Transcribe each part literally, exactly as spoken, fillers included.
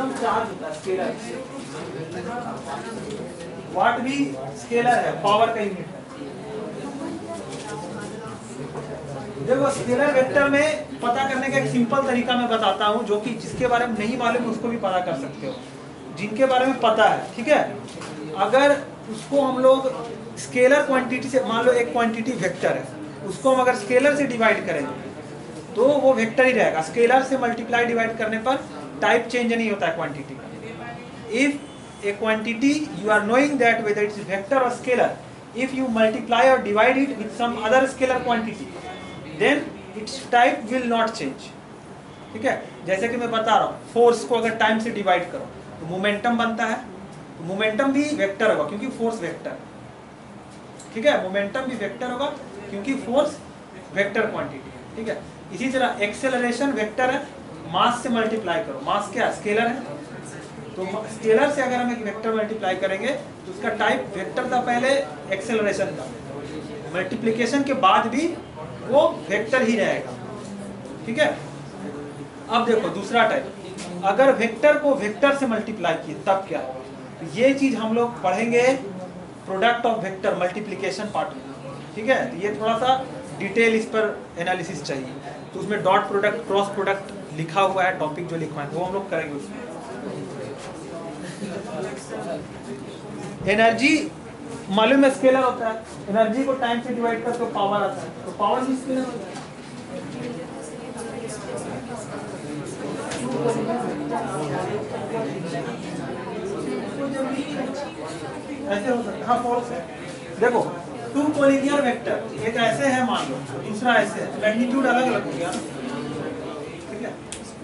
एकदम चार्ज होता है स्केलर। वाट भी स्केलर है, पावर का यूनिट है। देखो स्केलर वेक्टर में पता करने का एक सिंपल तरीका मैं बताता हूं, जो कि जिसके बारे में नहीं मालूम उसको भी पता कर सकते हो, जिनके बारे में पता है। ठीक है, अगर उसको हम लोग स्केलर क्वांटिटी से, मान लो एक क्वांटिटी वेक्टर है, उसको हम अगर स्केलर से डिवाइड करेंगे तो वो वेक्टर ही रहेगा। स्केलर से मल्टीप्लाई डिवाइड करने पर टाइप चेंज नहीं होता है क्वांटिटी का। If a quantity you are knowing that whether it's vector और स्केलर, इफ यू मल्टीप्लाई और divide it with some other scalar quantity, then it's type will not change. ठीक है, जैसे कि मैं बता रहा हूँ, फोर्स को अगर टाइम से डिवाइड करो तो मोमेंटम बनता है, तो मोमेंटम भी वेक्टर होगा क्योंकि फोर्स वेक्टर। ठीक है, मोमेंटम भी वेक्टर होगा क्योंकि फोर्स वेक्टर क्वांटिटी है। ठीक है, इसी तरह एक्सेलरेशन वेक्टर है, मास से मल्टीप्लाई करो, मास क्या स्केलर है, तो स्केलर से अगर हम एक वेक्टर मल्टीप्लाई करेंगे तो उसका टाइप वेक्टर था पहले, एक्सेलरेशन था, मल्टीप्लिकेशन के बाद भी वो वेक्टर ही रहेगा। ठीक है, अब देखो दूसरा टाइप, अगर वेक्टर को वेक्टर से मल्टीप्लाई किए तब क्या, तो ये चीज हम लोग पढ़ेंगे product of vector multiplication part में। ठीक है, तो ये थोड़ा सा डिटेल इस पर एनालिसिस चाहिए, तो उसमें डॉट प्रोडक्ट, क्रॉस प्रोडक्ट लिखा हुआ है, टॉपिक जो लिखा है वो हम लोग करेंगे उसमें। एनर्जी मालूम है स्केलर होता है, एनर्जी को टाइम से डिवाइड कर तो पावर आता है, तो पावर भी स्केलर होता है। ऐसे हो सकता है, हाँ फॉल्स है। देखो टू कोलिनियर वेक्टर, एक ऐसे है मान लो, दूसरा ऐसे है, मैग्नीट्यूड अलग अलग हो गया। ठीक है,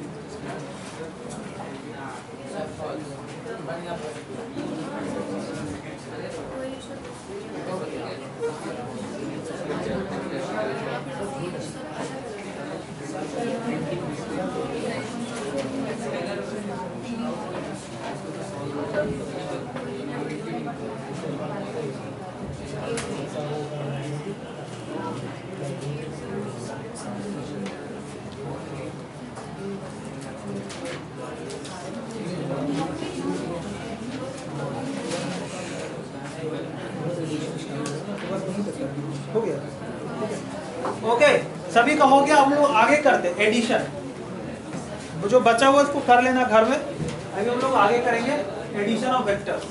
हो गया। ओके, सभी का हो गया। हम लोग आगे करते हैं एडिशन, जो बचा हुआ उसको कर लेना घर में। अभी हम लोग आगे करेंगे एडिशन ऑफ वेक्टर्स।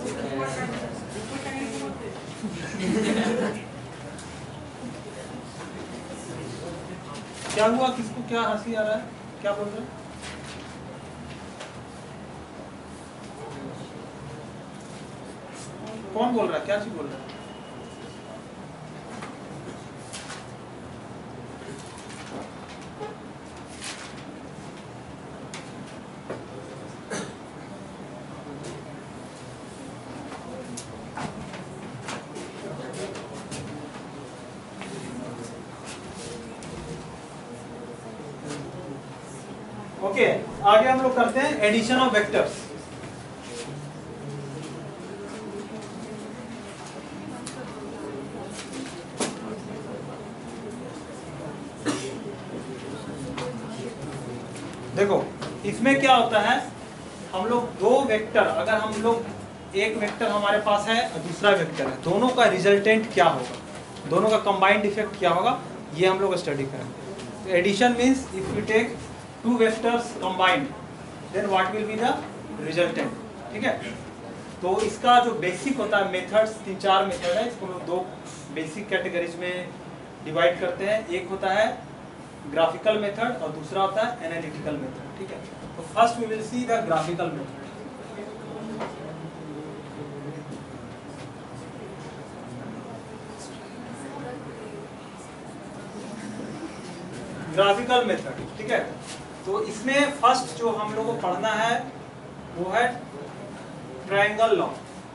क्या हुआ, किसको क्या हंसी आ रहा है, क्या बोल रहे हैं? कौन बोल रहा है, क्या चीज बोल रहा है? ओके, आगे हम लोग करते हैं एडिशन ऑफ वेक्टर्स। देखो इसमें क्या होता है, हम लोग दो वेक्टर, अगर हम लोग एक वेक्टर हमारे पास है और दूसरा वेक्टर है, दोनों का रिजल्टेंट क्या होगा, दोनों का कंबाइंड इफेक्ट क्या होगा, ये हम लोग स्टडी करेंगे। तो addition means if you take two vectors combined, then what will be the resultant. ठीक है, तो इसका जो बेसिक होता है मेथड्स, तीन चार मेथड है, इसको हम दो बेसिक कैटेगरीज में डिवाइड करते हैं। एक होता है ग्राफिकल मेथड और दूसरा होता है एनालिटिकल मेथड। ठीक है, तो first we will see the graphical method. Graphical method, ठीक है, तो इसमें फर्स्ट जो हम लोग को पढ़ना है वो है ट्रायंगल लॉ।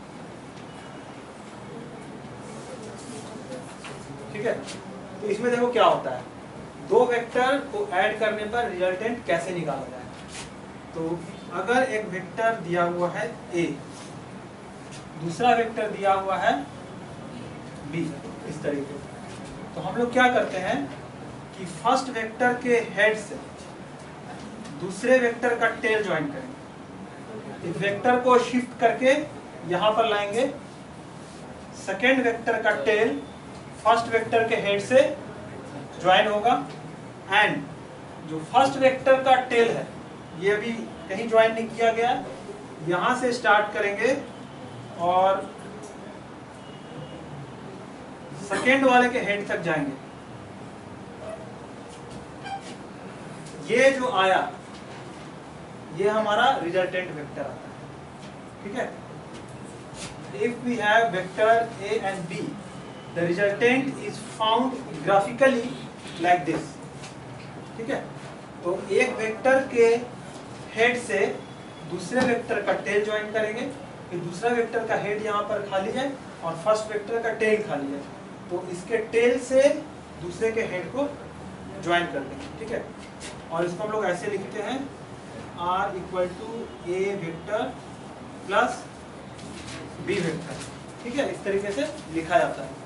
ठीक है, तो इसमें देखो क्या होता है, दो वेक्टर को ऐड करने पर रिजल्टेंट कैसे निकाला जाए। तो अगर एक वेक्टर दिया हुआ है ए, दूसरा वेक्टर दिया हुआ है बी, इस तरीके से, तो हम लोग क्या करते हैं कि फर्स्ट वेक्टर के हेड से दूसरे वेक्टर का टेल ज्वाइन करेंगे। इस वेक्टर को शिफ्ट करके यहां पर लाएंगे। सेकेंड वेक्टर का टेल फर्स्ट वेक्टर के हेड से ज्वाइन होगा एंड जो फर्स्ट वेक्टर का टेल है ये अभी कहीं ज्वाइन नहीं किया गया, यहां से स्टार्ट करेंगे और सेकेंड वाले के हेड तक जाएंगे। ये जो आया ये हमारा रिजल्टेंट वेक्टर आता है, ठीक है। If we have vector A and B, the resultant is found graphically like this, ठीक है। तो एक वेक्टर के हेड से दूसरे वेक्टर का टेल ज्वाइन करेंगे, फिर दूसरा वेक्टर का हेड यहाँ पर खाली है और फर्स्ट वेक्टर का टेल खाली है, तो इसके टेल से दूसरे के हेड को ज्वाइन कर देंगे, ठीक है। और इसको हम लोग ऐसे लिखते हैं R equal to A vector plus B vector, ठीक है। इस तरीके से लिखा जाता है।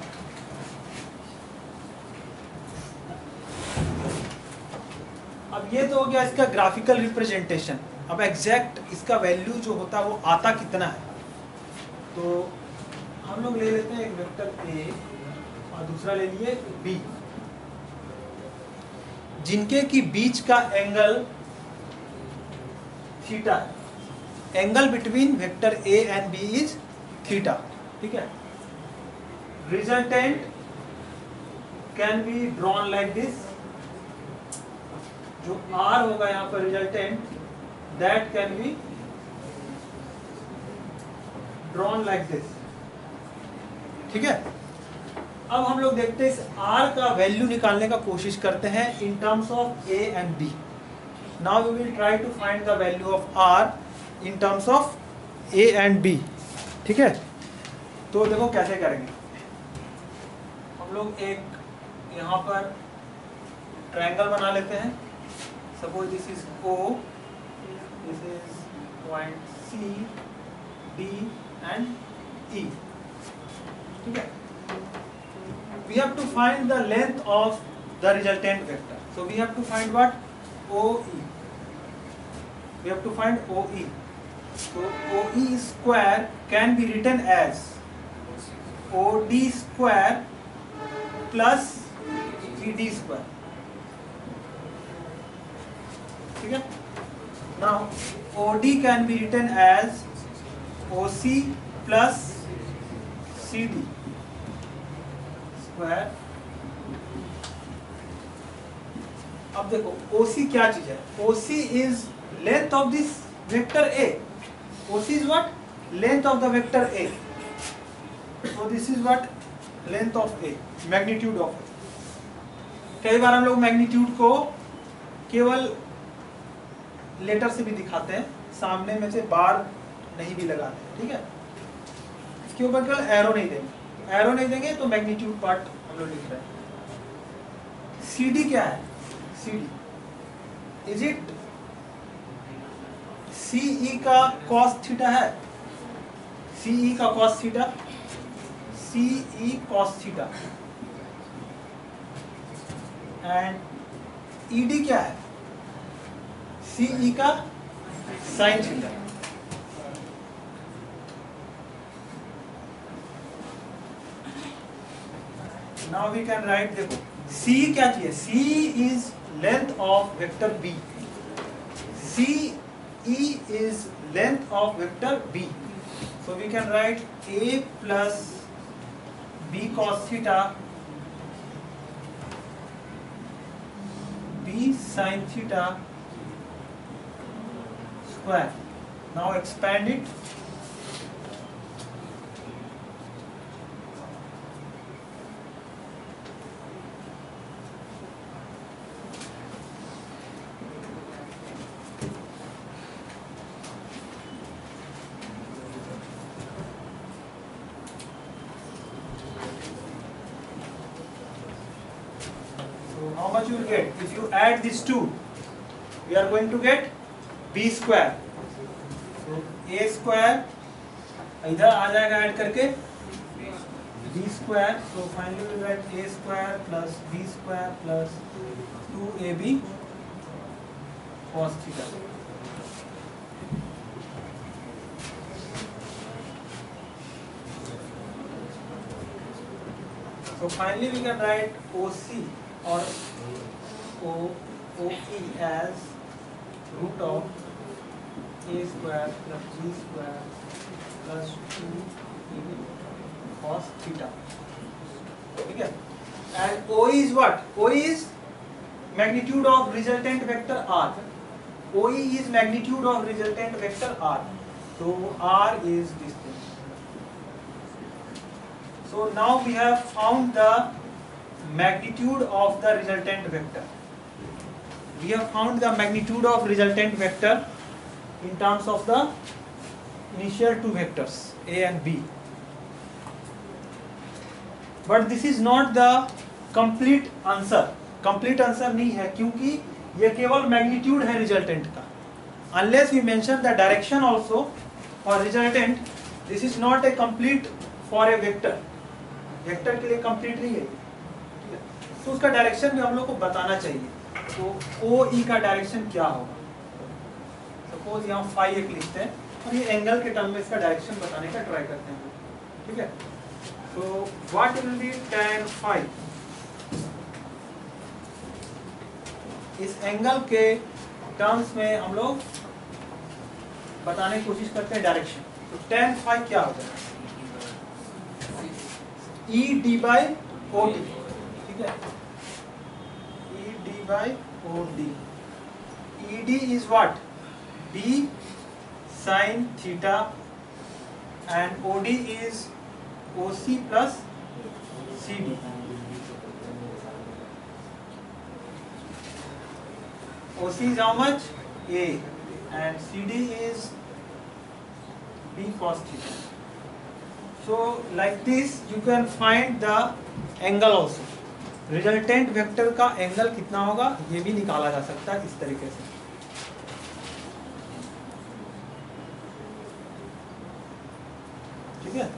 अब ये तो हो गया इसका ग्राफिकल रिप्रेजेंटेशन। अब एग्जैक्ट इसका वैल्यू जो होता है वो आता कितना है, तो हम लोग ले लेते हैं एक वेक्टर ए और दूसरा ले लिए बी, जिनके की बीच का एंगल थीटा है। Angle between vector A and B is theta, ठीक है। Resultant can be drawn like this. जो आर होगा यहाँ पर resultant, that can be drawn like this, ठीक है। अब हम लोग देखते हैं इस r का वैल्यू निकालने का कोशिश करते हैं in terms of a and b। Now we will try to find the value of r in terms of a and b, ठीक है। तो देखो कैसे करेंगे। हम लोग एक यहाँ पर ट्रायंगल बना लेते हैं। Suppose this is O, this is point C, D and E, ठीक है। We have to find the length of the resultant vector. So we have to find what? O E. We have to find O E. So O E square can be written as O D square plus E D square. ठीक है? Now O D can be written as O C plus C D. अब देखो O C क्या चीज है? O C is length of this vector A. O C is what? Length of the vector A. So this is what? Length of A, magnitude of A. कई बार हम लोग magnitude को केवल लेटर से भी दिखाते हैं, सामने में से बार नहीं भी लगाते, ठीक है। इसके ऊपर केवल एरो नहीं देंगे, एरो नहीं देंगे तो मैग्नीट्यूड पार्ट हम लोग लिख रहे हैं। सी डी क्या है? C D is it C E का कॉस थीटा है? सी ई का cos theta, C E cos theta. And E D क्या है? सी ई का sine theta. Now we can write, देखो C क्या चाहिए? C is length of vector B. C E is length of vector B. So we can write A plus B cos theta B sin theta square. Now expand it. How much you will get? If you add these two, we are going to get b square. So a square इधर आ जाएगा add करके b square. So finally we will write a square plus b square plus two a b cos theta. So finally we can write O C or O O E as root of a square plus b square plus two e cos theta. ठीक है? And O E is what? O E is magnitude of resultant vector R. O E is magnitude of resultant vector R. So R is this thing. So now we have found the magnitude of the resultant vector. We have found the magnitude of resultant vector in terms of the initial two vectors A and B. But this is not the complete answer. Complete answer नहीं है क्योंकि ये केवल magnitude है resultant का. Unless we mention the direction also for resultant, this is not a complete for a vector. Vector के लिए complete नहीं है. तो उसका डायरेक्शन भी हम लोग को बताना चाहिए. तो O E का डायरेक्शन क्या होगा? सपोज यहाँ फाई एक लिखते हैं और ये एंगल के टर्म में इसका डायरेक्शन बताने का ट्राई करते हैं. ठीक है? तो what will be tan phi? इस एंगल के टर्म्स में हम लोग बताने की कोशिश करते हैं डायरेक्शन. तो tan फाई क्या होगा? E d by O d. ठीक है? E d by O d. E d is what? D sin theta and O D is O C plus C D. O C is how much? A and C D is B cos theta. So like this you can find the angle also. Resultant vector का angle कितना होगा ये भी निकाला जा सकता है इस तरीके से. ठीक है?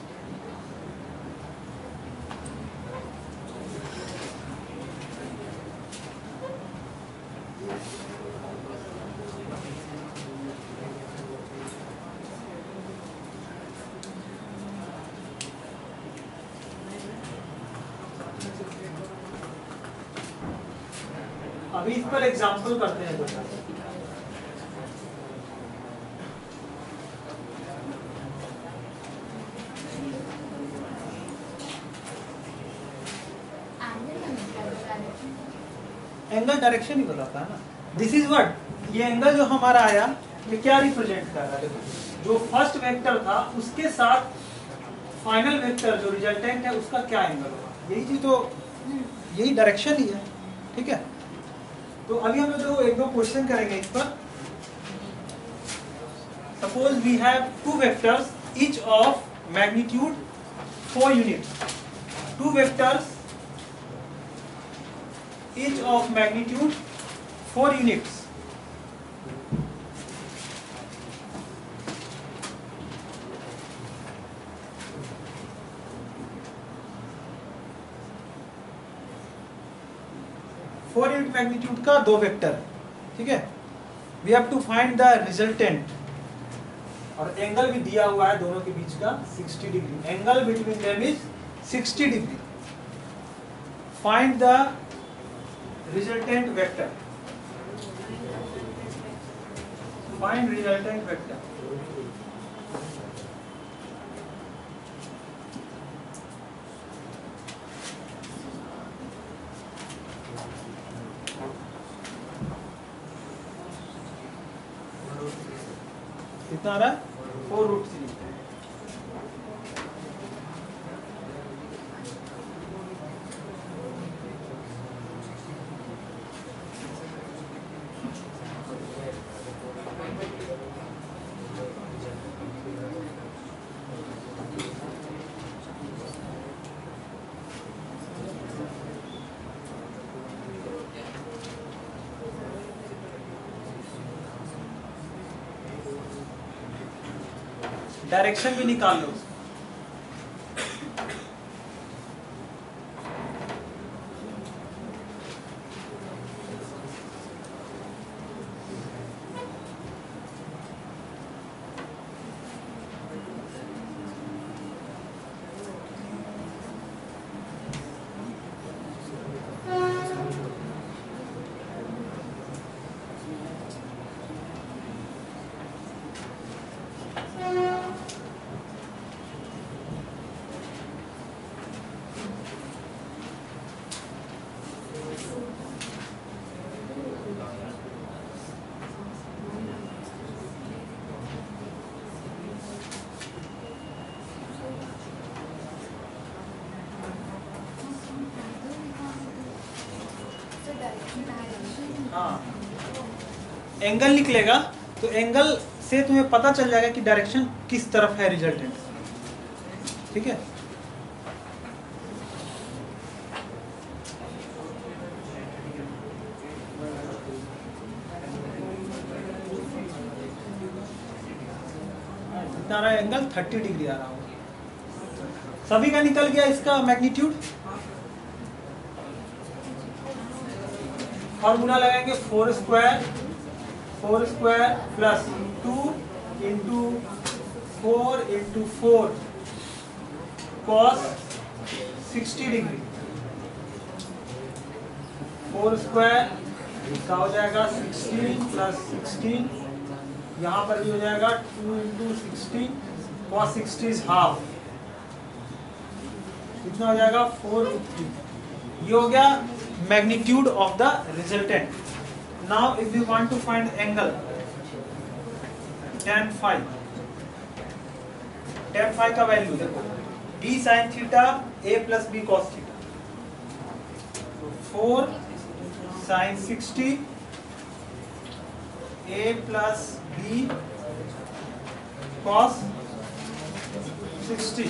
अभी इस पर एग्जांपल करते हैं बेटा. एंगल डायरेक्शन ही बताता है ना. दिस इज व्हाट, ये एंगल जो हमारा आया ये क्या रिप्रेजेंट कर रहा है? देखो जो फर्स्ट वेक्टर था उसके साथ फाइनल वेक्टर जो रिजल्टेंट है उसका क्या एंगल होगा. यही चीज तो यही डायरेक्शन ही है. ठीक है? तो अभी हम लोग एक दो क्वेश्चन करेंगे इस पर. Suppose we have two vectors each of magnitude four units. Two vectors each of magnitude four units. Four unit magnitude का दो वेक्टर. ठीक है? We have to find the resultant और एंगल भी दिया हुआ है दोनों के बीच का sixty degree. Angle between them is sixty degree. Find the resultant vector. Find resultant vector. कितना आ रहा है? Four root three. डायरेक्शन भी निकाल लो. हाँ, एंगल निकलेगा तो एंगल से तुम्हें पता चल जाएगा कि डायरेक्शन किस तरफ है रिजल्टेंट। ठीक है, कितना आ रहा है एंगल, थर्टी डिग्री आ रहा होगा। सभी का निकल गया इसका मैग्नीट्यूड। फॉर्मूला लगाएंगे four square four square plus two into four into four cos sixty degree. Four square इसका हो जाएगा सिक्सटीन प्लस सिक्सटीन, यहाँ पर भी हो जाएगा two into sixteen cos sixty is half, कितना हो जाएगा फोर फिफ्टी। ये हो गया magnitude of the resultant. Now if you want to find angle tan phi, tan phi का वैल्यू देखो, b sin theta a plus B cos theta, four sin sixty a plus B cos sixty,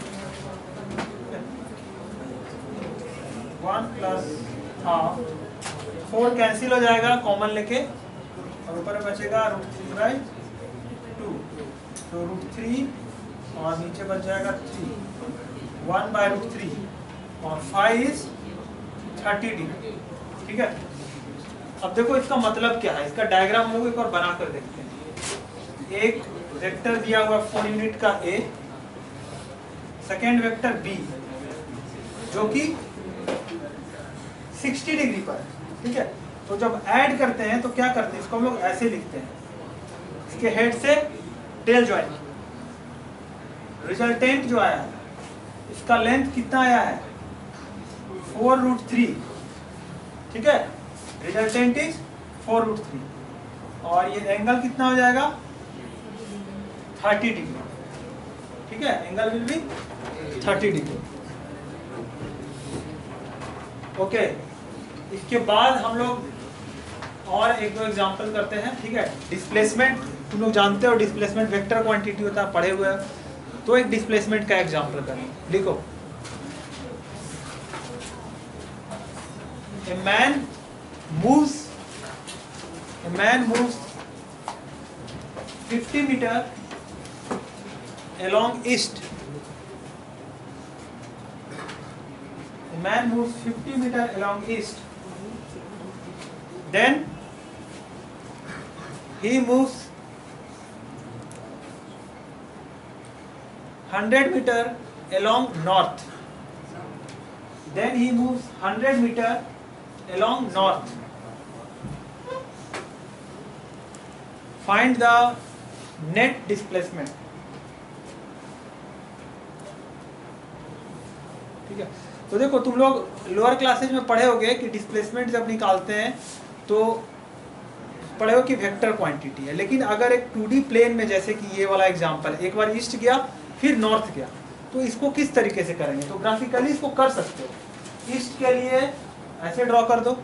one plus half, four cancel हो जाएगा common लेके और ऊपर में बचेगा root three by to, तो रूट थ्री और नीचे बच जाएगा three, one by root three और फाइव इज थर्टी डिग्री। ठीक है, अब देखो इसका मतलब क्या है, इसका डायग्राम हम लोग एक और बना कर देखते हैं। एक वेक्टर दिया हुआ फोर यूनिट का ए, सेकेंड वेक्टर बी जो कि सिक्सटी डिग्री पर है। ठीक है, तो जब ऐड करते हैं तो क्या करते हैं, इसको हम लोग ऐसे लिखते हैं, इसके हेड से टेल ज्वाइन, रिजल्टेंट जो आया है इसका लेंथ कितना आया है, फोर रूट थ्री। ठीक है, resultant is four root three और ये एंगल कितना हो जाएगा, थर्टी डिग्री। ठीक है, angle will be thirty degree. Okay, इसके बाद हम लोग और एक दो एग्जांपल करते हैं। ठीक है, डिस्प्लेसमेंट तुम लोग जानते हो, डिस्प्लेसमेंट वेक्टर क्वांटिटी होता है, पढ़े हुए हैं, तो एक डिस्प्लेसमेंट का एग्जांपल करें। लिखो, a man moves a man moves fifty metre along east, a man moves fifty meter along east, then he moves one hundred meter along north, then he moves one hundred meter along north. Find the net displacement. ठीक है, तो देखो तुम लोग lower classes में पढ़े होगे कि डिस्प्लेसमेंट जब निकालते हैं तो पढ़े हो कि वेक्टर क्वांटिटी है, लेकिन अगर एक टू डी प्लेन में, जैसे कि ये वाला एग्जांपल, एक बार ईस्ट गया फिर नॉर्थ गया, तो इसको किस तरीके से करेंगे, तो ग्राफिकली इसको कर सकते हो। ईस्ट के लिए ऐसे ड्रॉ कर दो,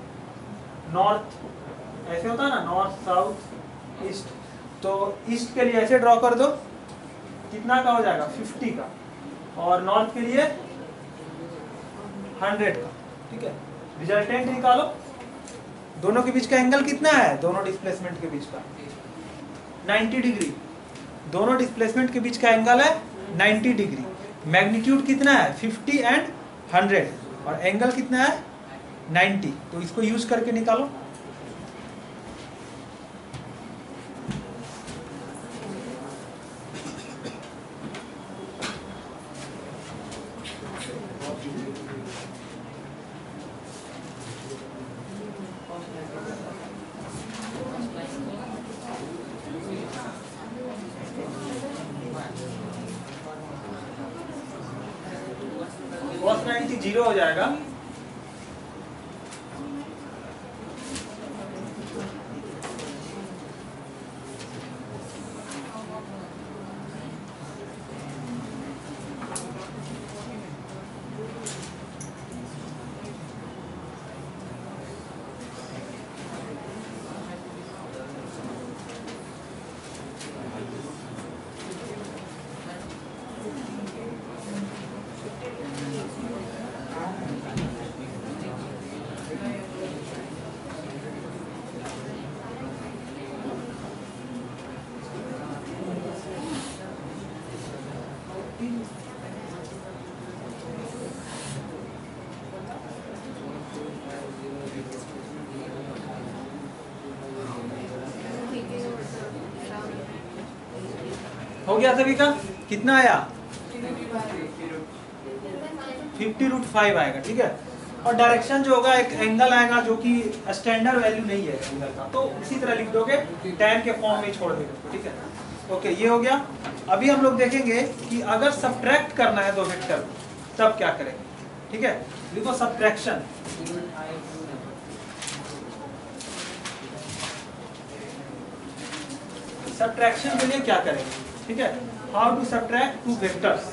नॉर्थ ऐसे होता है ना, नॉर्थ साउथ ईस्ट, तो ईस्ट के लिए ऐसे ड्रॉ कर दो, कितना का हो जाएगा, फिफ्टी का, और नॉर्थ के लिए हंड्रेड का। ठीक है, रिजल्टेंट निकालो, दोनों के बीच का एंगल कितना है, दोनों डिस्प्लेसमेंट के बीच का नाइंटी डिग्री, दोनों डिस्प्लेसमेंट के बीच का एंगल है नाइंटी डिग्री। मैग्नीट्यूड कितना है, फिफ्टी एंड हंड्रेड, और एंगल कितना है नाइंटी, तो इसको यूज करके निकालो। cos नाइंटी जीरो हो जाएगा, हो गया सभी का? कितना आया? फिफ्टी रूट फाइव आएगा, ठीक है। और डायरेक्शन जो होगा एक एंगल आएगा जो कि स्टैंडर्ड वैल्यू नहीं है एंगल का, तो उसी तरह लिख दोगे, टैन के फॉर्म में छोड़ देंगे, ठीक है। ओके, ये हो गया। अभी हम लोग देखेंगे कि अगर सब्ट्रैक्ट करना है दो वेक्टर तब क्या करेंगे, ठीक है। लिखो सब्ट्रैक्शन। सब्ट्रैक्शन के लिए क्या करेंगे, ठीक है। How to subtract two vectors.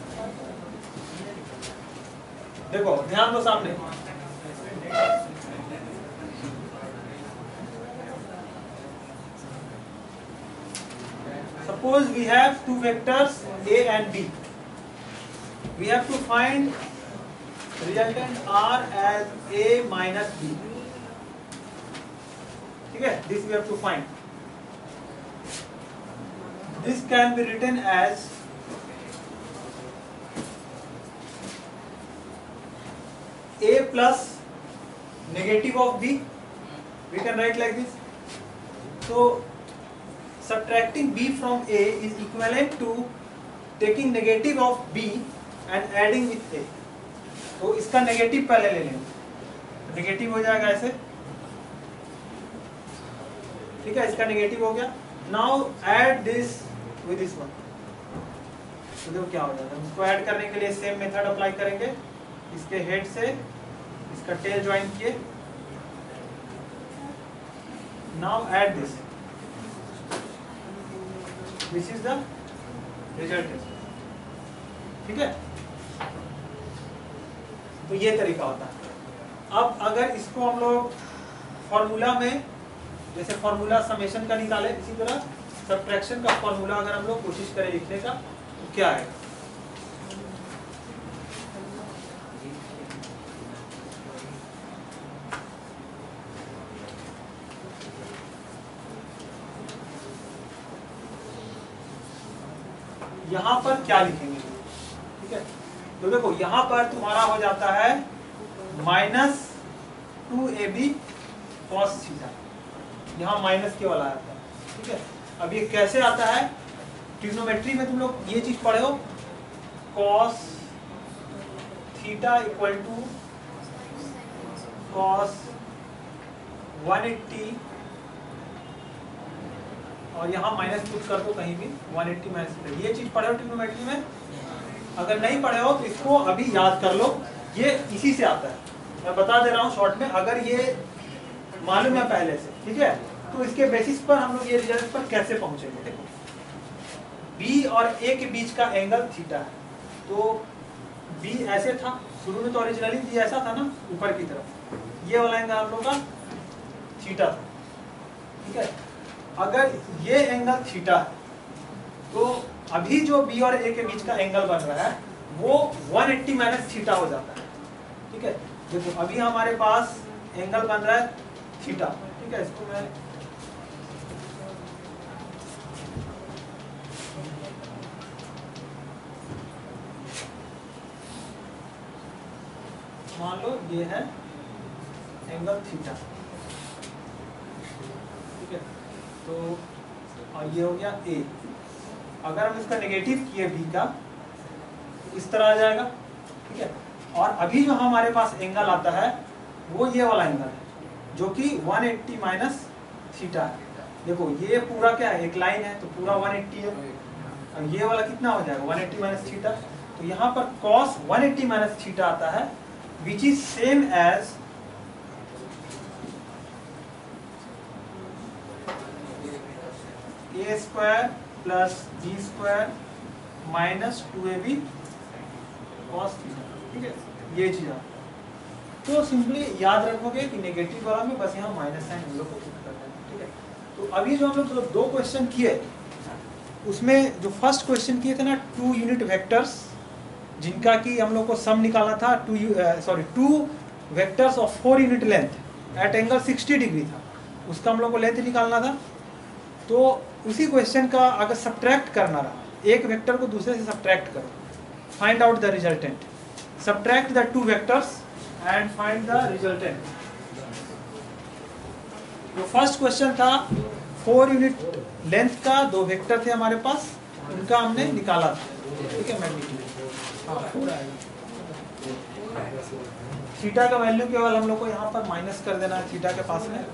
देखो ध्यान दो सामने, suppose we have two vectors a and b, we have to find resultant r as a minus b, ठीक है। this we have to find, this can be written as a plus negative of b, we can write like this. So subtracting b from a is equivalent to taking negative of b and adding with a. तो इसका negative पहले ले लेंगे, negative हो जाएगा ऐसे, ठीक है। इसका नेगेटिव हो गया। Now add this with this one, तो देखो क्या हो जाएगा। इसको ऐड करने के लिए सेम मेथड अप्लाई करेंगे। इसके हेड से इसका टेल ज्वाइन किए। Now add this, this is the result, ठीक है। तो ये तरीका होता है। अब अगर इसको हम लोग फॉर्मूला में, जैसे फॉर्मूला समेशन का निकाले, इसी तरह सब्ट्रैक्शन का फॉर्मूला अगर हम लोग कोशिश करें लिखने का, तो क्या है? यहाँ पर क्या लिखेंगे, ठीक है। तो देखो यहाँ पर तुम्हारा हो जाता है minus two A B cos theta, यहाँ माइनस के वाला आता है, ठीक है। अब ये कैसे आता है? ट्रिग्नोमेट्री में तुम लोग ये चीज पढ़े हो, cos theta equal to cos one eighty, और यहाँ माइनस पुट कर दो कहीं भी, वन एट्टी माइनस। ये चीज पढ़े हो ट्रिग्नोमेट्री में? अगर नहीं पढ़े हो तो इसको अभी याद कर लो, ये इसी से आता है। मैं बता दे रहा हूँ शॉर्ट में, अगर ये मालूम है पहले से, ठीक है, तो इसके बेसिस पर हम लोग ये रिजल्ट पर कैसे पहुंचेंगे। देखो b और a के बीच का एंगल थीटा है, तो b ऐसे था शुरू में, तो ओरिजिनली ये ऐसा था ना ऊपर की तरफ, ये वाला एंगल हम लोग का थीटा था, ठीक है। अगर ये एंगल थीटा है तो अभी जो b और a के बीच का एंगल बन रहा है वो वन एट्टी माइनस थीटा हो जाता है, ठीक है। देखो अभी हमारे पास एंगल बन रहा है थीटा, ठीक है। इसको मैं मान लो ये है एंगल थीटा, ठीक है। तो और ये हो गया a। अगर हम इसका नेगेटिव किए b का, तो इस तरह आ जाएगा, ठीक है। और अभी जो हमारे पास एंगल आता है वो ये वाला एंगल है जो कि वन एट्टी माइनस थीटा है। देखो ये पूरा क्या है, एक लाइन है, तो पूरा वन एट्टी है, और ये वाला कितना हो जाएगा वन एट्टी माइनस थीटा। तो यहाँ पर cos one eighty minus theta आता है, which is same as a square plus b square minus two A B cos theta, ठीक है। ये चीज है, तो सिंपली याद रखोगे कि नेगेटिव वाला में बस यहाँ माइनस साइन हम लोग को पुट करना है, ठीक है। तो अभी जो हम लोग तो दो क्वेश्चन किए, उसमें जो फर्स्ट क्वेश्चन किए थे ना, टू यूनिट वेक्टर्स जिनका कि हम लोग को सम निकालना था, two sorry two vectors of four unit length at angle sixty degree था, उसका हम लोग को लेंथ निकालना था। तो उसी क्वेश्चन का अगर सब्ट्रैक्ट करना रहा, एक वेक्टर को दूसरे से सब्ट्रैक्ट करो, find out the resultant, subtract the two vectors and find the resultant. जो फर्स्ट क्वेश्चन था, फोर यूनिट लेंथ का दो वेक्टर थे हमारे पास, इनका हमने निकाला था, ठीक है, मैग्नीट्यूड। हाँ पूरा है। थीटा का वैल्यू केवल हम लोग को यहाँ पर माइनस कर देना है थीटा के पास में।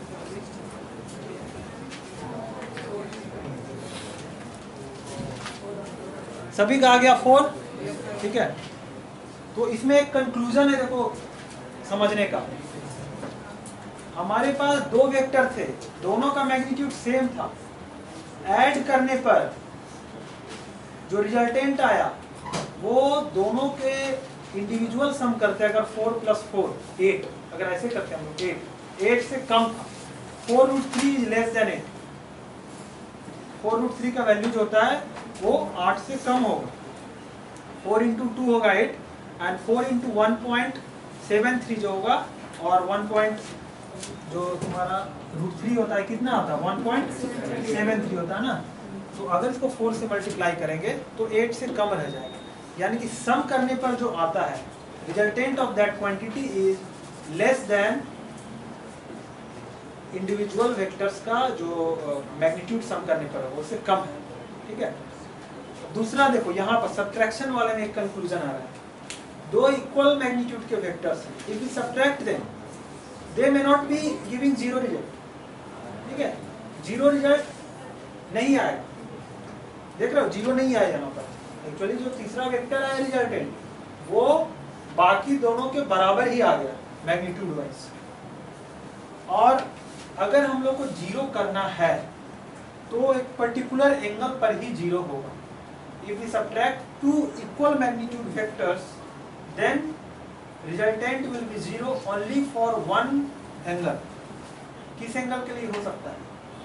सभी का आ गया फोर, ठीक है। तो इसमें एक कंक्लूजन है देखो समझने का। हमारे पास दो वेक्टर थे, दोनों का मैग्नीट्यूड सेम था। ऐड करने पर जो रिजल्टेंट आया वो दोनों के इंडिविजुअल सम करते हैं। अगर फोर प्लस फोर एट, अगर ऐसे करते हैं हम लोग एट एट से कम था, four root three is less than eight. Four root three का वैल्यू जो होता है वो आठ से कम होगा। फोर इंटू टू होगा eight and four into one point seven three जो होगा, और वन पॉइंट जो तुम्हारा रूट थ्री होता है कितना आता है वन पॉइंट सेवन थ्री होता है ना। तो अगर इसको फोर से मल्टीप्लाई करेंगे तो एट से कम रह जाएगा, यानी कि सम करने पर जो आता है resultant of that quantity is less than individual vectors का जो मैग्नीट्यूड सम करने पर है वो उससे कम है, ठीक है। दूसरा देखो यहाँ पर सब्ट्रैक्शन वाले में एक कंक्लूजन आ रहा है। दो इक्वल मैग्नीट्यूड के vectors, if we subtract them they may not be giving zero result, ठीक है। जीरो रिजल्ट नहीं आएगा, देख रहे हो, जीरो नहीं आया यहाँ पर। एक्चुअली जो तीसरा वेक्टर आया रिजल्टेंट वो बाकी दोनों के बराबर ही आ गया मैग्नीट्यूड वाइज। और अगर हम लोग को जीरो करना है तो एक पर्टिकुलर एंगल पर ही जीरो होगा। If we subtract two equal magnitude vectors, then resultant will be zero only for one angle. किस एंगल के लिए हो सकता है?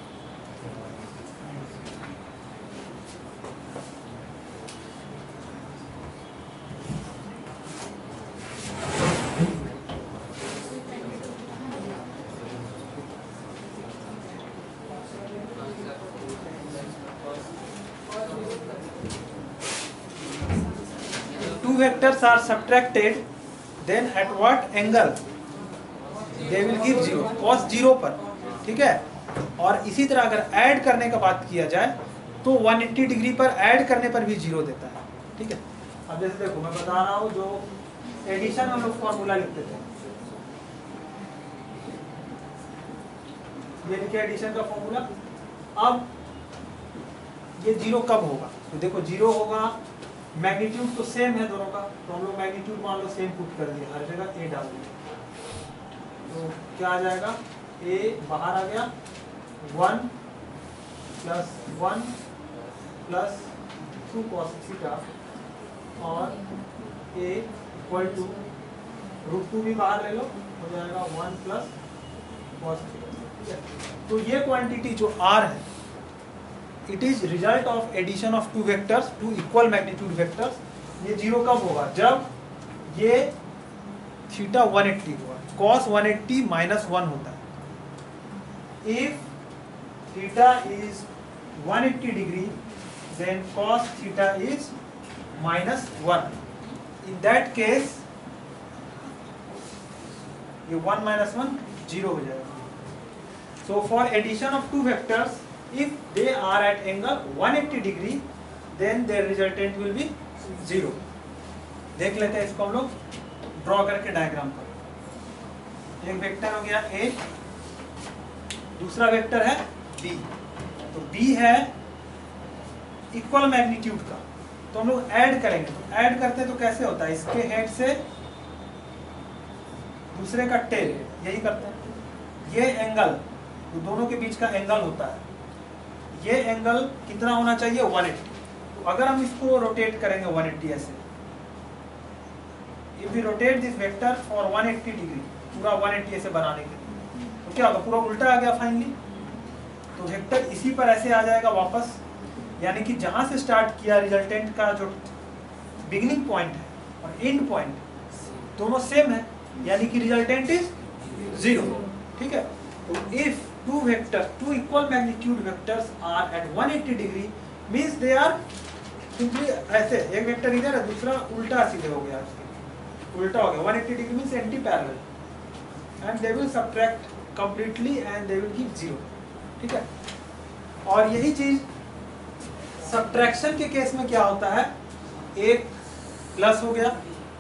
Vectors are subtracted, then at what angle they will give zero, cos zero पर, ठीक है। और इसी तरह अगर ऐड करने का बात किया जाए तो वन एट्टी डिग्री पर ऐड करने पर भी जीरो देता है, ठीक है। अब जैसे देखो मैं बता रहा हूँ, जो एडिशन हम लोग फॉर्मूला लिखते थे, ये लिखे एडिशन का फॉर्मूला। अब ये जीरो कब होगा? तो देखो जीरो होगा, मैग्नीट्यूड तो सेम है दोनों का, तो हम लोग मैग्नीट्यूड मान लो सेम पुट कर दिए, हर जगह ए डाल दिए, तो क्या आ जाएगा, ए बाहर आ गया, one plus one plus two cos theta, और A equal to root two भी बाहर ले लो, हो जाएगा वन प्लस कॉस थीटा। तो ये क्वांटिटी जो आर है, it is result of addition of two vectors, two equal magnitude vectors. ये जीरो कब होगा? जब ये थीटा वन एट्टी होगा, cos one eighty minus one होता है। If theta is one eighty degree then cos theta is minus one. In that case ये वन माइनस वन जीरो हो जाएगा। So for addition of two vectors, if they are at angle one eighty degree, then their resultant will be zero. देख लेते हैं इसको हम लोग draw करके डायग्राम पर। एक वेक्टर हो गया A, दूसरा वेक्टर है B। तो B है इक्वल मैग्नीट्यूड का, तो हम लोग ऐड करेंगे। तो ऐड करते हैं तो कैसे होता है, इसके हेड से दूसरे का टेल, यही करते हैं। ये एंगल, तो दोनों के बीच का एंगल होता है, ये एंगल कितना होना चाहिए, वन एट्टी। तो अगर हम इसको रोटेट करेंगे वन एट्टी ऐसे, if we rotate this vector for one eighty degree, पूरा वन एट्टी ऐसे बनाने के लिए, तो क्या होगा, पूरा उल्टा आ गया फाइनली। तो वेक्टर इसी पर ऐसे आ जाएगा वापस, यानी कि जहां से स्टार्ट किया रिजल्टेंट का जो बिगिनिंग पॉइंट है और एंड पॉइंट दोनों सेम है, यानी कि रिजल्टेंट इज जीरो, ठीक है। तो if two vectors, two equal magnitude vectors are at one eighty degree, means they are simply ऐसे, एक वेक्टर इधर है, दूसरा उल्टा सीधे हो गया, उल्टा हो गया, one eighty degree means anti parallel, and they will subtract completely and they will give zero, ठीक है। और यही चीज सब्ट्रैक्शन के केस में क्या होता है, एक प्लस हो गया,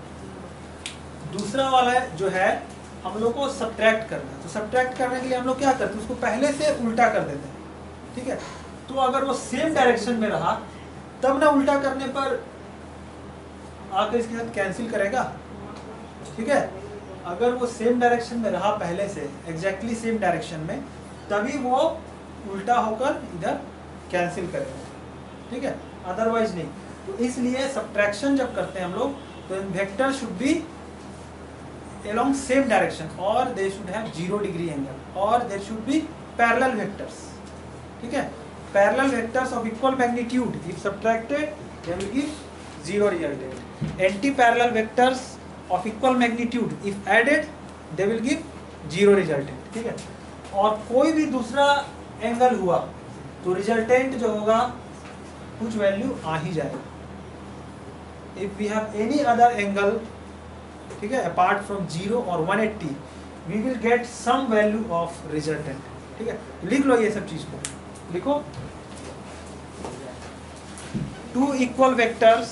दूसरा वाला जो है हम लोग को सब्ट्रैक्ट करना है। तो सब्ट्रैक्ट करने के लिए हम लोग क्या करते हैं, उसको पहले से उल्टा कर देते हैं, ठीक है। तो अगर वो सेम डायरेक्शन में रहा तब ना उल्टा करने पर आकर इसके साथ कैंसिल करेगा, ठीक है। अगर वो सेम डायरेक्शन में रहा पहले से, एग्जैक्टली सेम डायरेक्शन में, तभी वो उल्टा होकर इधर कैंसिल करेगा, ठीक है, अदरवाइज नहीं। तो इसलिए सब्ट्रैक्शन जब करते हैं हम लोग, तो vector should be along same direction or they should have zero degree angle or there should be parallel vectors, ठीक है। parallel vectors of equal magnitude if subtracted they will give zero resultant, anti parallel vectors of equal magnitude if added they will give zero resultant, ठीक है। और कोई भी दूसरा angle हुआ तो रिजल्टेंट जो होगा कुछ वैल्यू आ ही जाएगा। if we have any other angle, ठीक है, अपार्ट फ्रॉम जीरो और one eighty we will get some value of resultant, ठीक है। लिख लो ये सब चीज को, लिखो two equal vectors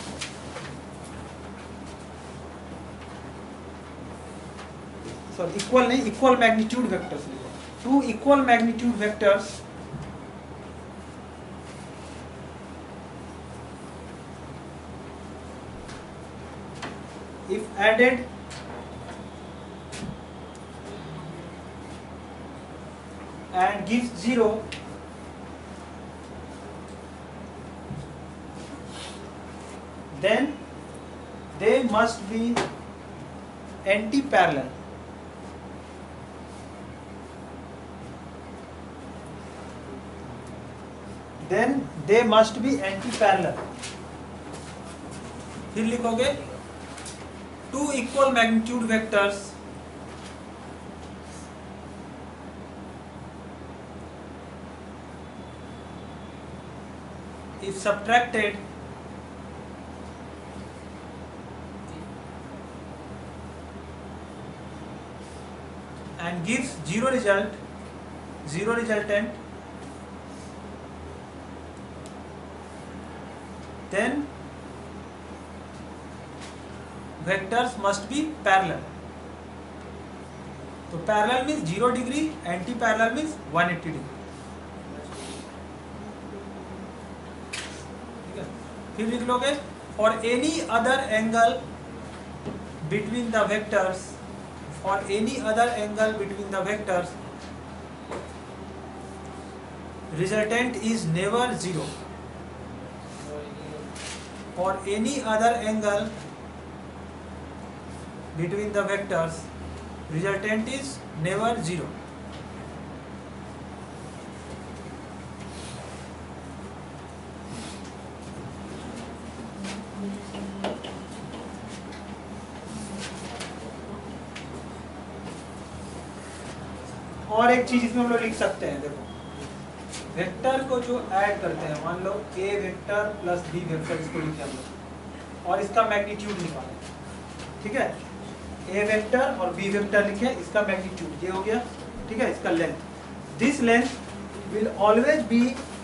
sorry equal नहीं, इक्वल मैग्नीट्यूड वेक्टर्स लिखो, two equal magnitude vectors if added and gives zero, then they must be anti-parallel, then they must be anti-parallel। फिर लिखोगे two equal magnitude vectors if subtracted and gives zero result, zero resultant, then vectors must be parallel. तो parallel means zero degree, anti parallel means one eighty degree, ठीक है। फिर लिख लोगे for any other angle between the vectors, for any other angle between the vectors resultant is never zero, for any other angle between the vectors resultant is never zero। और एक चीज इसमें हम लोग लिख सकते हैं, देखो वेक्टर को जो ऐड करते हैं, मान लो a vector plus b vector, इसको लिखे हम लोग और इसका मैग्नीट्यूड निकालें, ठीक है। ए वेक्टर और बी वेक्टर लिखे, इसका मैग्नीट्यूड ये हो गया, ठीक है, इसका length, this length will always be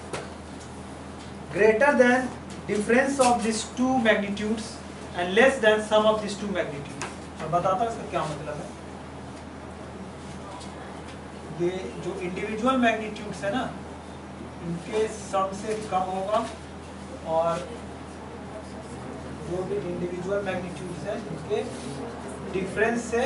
greater than difference of this two magnitudes and less than sum of this two magnitudes. और बताता हूं इसका क्या मतलब है। ये जो इंडिविजुअल मैग्नीट्यूड्स है ना, इनके सम से कम होगा और जो भी इंडिविजुअल मैग्नीट्यूड्स है इनके डिफरेंस से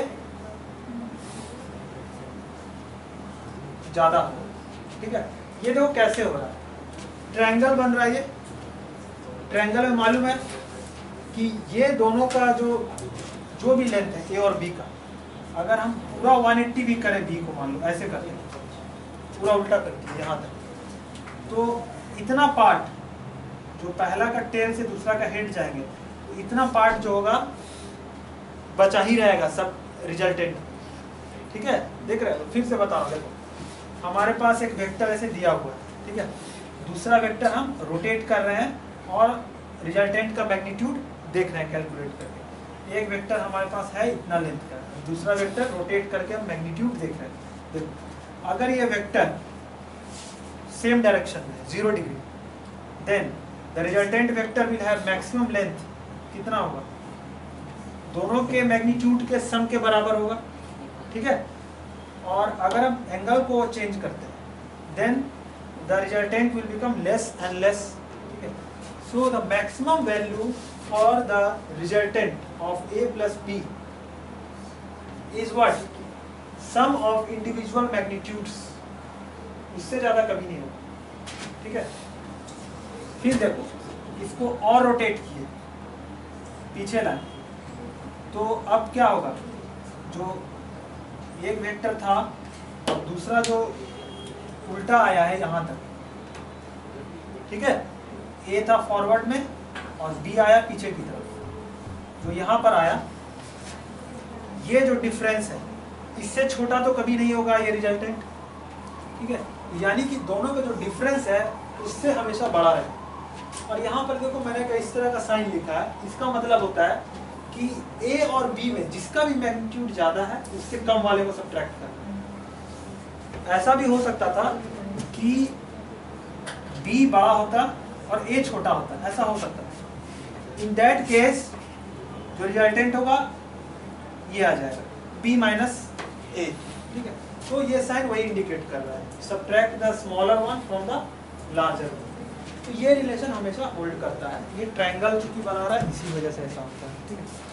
ज्यादा हो, ठीक है। ये देखो कैसे हो रहा है, ट्रायंगल बन रहा है। ये ट्रायंगल में मालूम है कि ये दोनों का जो जो भी लेंथ है ए और बी का, अगर हम पूरा वन एट्टी भी करें बी को, मान लो ऐसे कर लें, पूरा उल्टा करके यहाँ तक, तो इतना पार्ट जो पहला का टेल से दूसरा का हेड जाएंगे, तो इतना पार्ट जो होगा बचा ही रहेगा सब रिजल्टेंट, ठीक है। देख रहे हो, फिर से बता रहा हूँ, देखो हमारे पास एक वेक्टर ऐसे दिया हुआ है, ठीक है, दूसरा वेक्टर हम रोटेट कर रहे हैं और रिजल्टेंट का मैग्नीट्यूड देख रहे हैं कैलकुलेट करके। एक वेक्टर हमारे पास है इतना लेंथ का, दूसरा वेक्टर रोटेट करके हम मैग्नीट्यूड देख रहे हैं। देखो अगर ये वेक्टर सेम डायरेक्शन में zero degree then the resultant vector will have maximum length कितना होगा, दोनों के मैग्नीट्यूड के सम के बराबर होगा, ठीक है। और अगर हम एंगल को चेंज करते हैं then the resultant will become less and less, ठीक है। So the maximum value for the resultant of A plus B is what, sum of individual magnitudes, उससे ज्यादा कभी नहीं होगा, ठीक है। फिर देखो इसको और रोटेट किए पीछे लाए तो अब क्या होगा, जो एक वेक्टर था और दूसरा जो उल्टा आया है यहाँ तक, ठीक है। ए था फॉरवर्ड में और बी आया पीछे की तरफ, जो यहाँ पर आया, ये जो डिफरेंस है इससे छोटा तो कभी नहीं होगा ये रिजल्टेंट, ठीक है। यानी कि दोनों का जो डिफरेंस है उससे हमेशा बड़ा है। और यहाँ पर देखो मैंने इस तरह का साइन लिखा है, इसका मतलब होता है कि ए और बी में जिसका भी मैग्नीट्यूड ज्यादा है उससे कम वाले को सब्ट्रैक्ट करना। ऐसा भी हो सकता था कि बी बड़ा होता और ए छोटा होता, ऐसा हो सकता था। इन दैट केस जो रिजल्टेंट होगा ये आ जाएगा बी माइनस ए, ठीक है। तो ये साइन वही इंडिकेट कर रहा है, subtract the smaller one from the larger one. तो ये रिलेशन हमेशा होल्ड करता है। ये ट्रायंगल चूंकि बना रहा है इसी वजह से ऐसा होता है, ठीक है।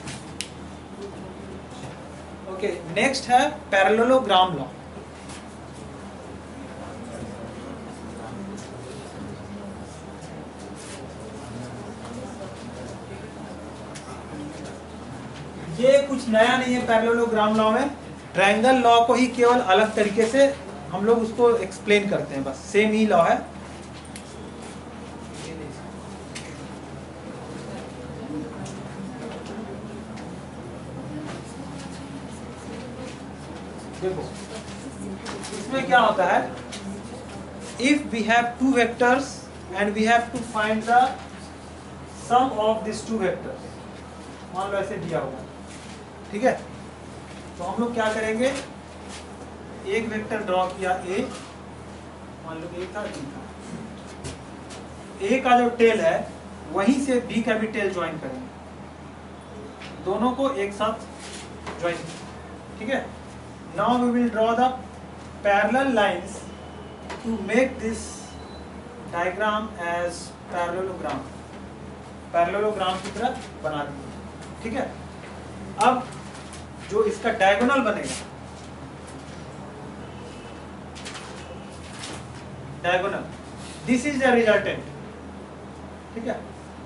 ओके, नेक्स्ट है पैरेललोग्राम लॉ। ये कुछ नया नहीं है पैरेललोग्राम लॉ में, ट्रायंगल लॉ को ही केवल अलग तरीके से हम लोग उसको एक्सप्लेन करते हैं, बस सेम ही लॉ है। देखो इसमें क्या होता है, if we have two vectors and we have to find the sum of this two vectors, मान लो ऐसे दिया हुआ, ठीक है। तो हम लोग क्या करेंगे, एक वेक्टर ड्रॉ किया ए, मान लो ए था बी था, ए का जो टेल है वहीं से बी का भी टेल ज्वाइन करेंगे, दोनों को एक साथ ज्वाइन, ठीक है। Now we will draw the parallel lines to make this diagram as parallelogram, parallelogram की तरह बना देंगे, ठीक है। अब जो इसका डायगोनल बनेगा, diagonal, this is the resultant, ठीक है।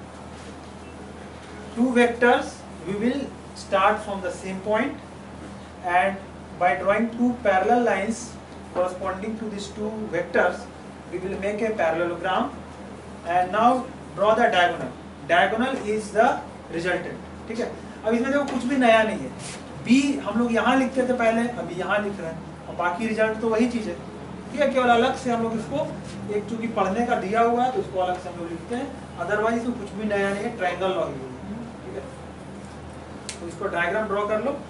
Two vectors we will start from the same point and by drawing two parallel lines corresponding to these two vectors we will make a parallelogram and now draw the diagonal. Diagonal is the resultant, ठीक है। अब इसमें देखो कुछ भी नया नहीं है, b हम लोग यहाँ लिखते थे पहले, अभी यहाँ लिख रहे हैं और बाकी रिजल्ट तो वही चीज है, ठीक है। केवल अलग से हम लोग इसको, एक चूंकि पढ़ने का दिया हुआ है तो इसको अलग से हम लोग लिखते हैं, अदरवाइज इसमें कुछ भी नया नहीं है, ट्रायंगल लॉ ही है, ठीक है। तो इसको डायग्राम ड्रॉ कर लो।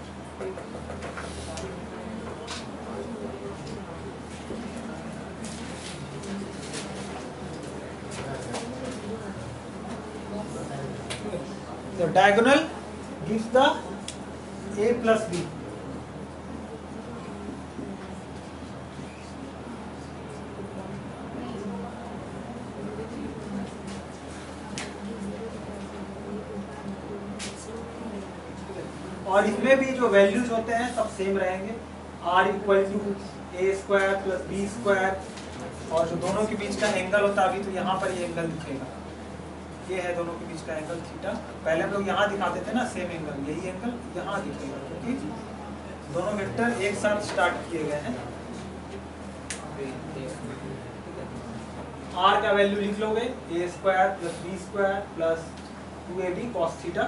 The diagonal gives the a plus b. और इसमें भी जो वैल्यूज होते हैं सब सेम रहेंगे, r equal to A square plus B square, और जो दोनों के बीच का एंगल होता है, अभी तो यहाँ पर ये एंगल दिखेगा, ये है दोनों के बीच का एंगल थीटा। पहले हम लोग यहाँ दिखाते थे ना सेम एंगल, यही एंगल यहाँ दिखेगा क्योंकि दोनों वेक्टर एक साथ स्टार्ट किए गए हैं। आर का वैल्यू लिख लोगे A square plus B square plus two A B cos theta,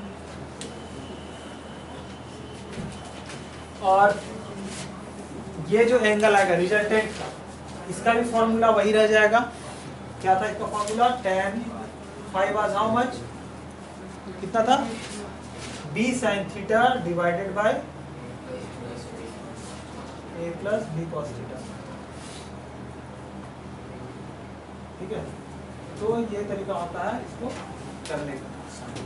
और ये जो एंगल आएगा रिजल्टेंट का, इसका भी फॉर्मूला वही रह जाएगा। क्या था इसका formula? Tan phi was how much, कितना था? B sine theta divided by A plus B cos theta. ठीक है, तो ये तरीका होता है इसको करने का।